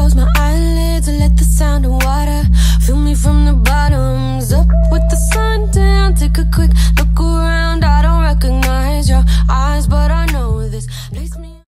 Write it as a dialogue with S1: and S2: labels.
S1: close my eyelids and let the sound of water fill me from the bottoms up.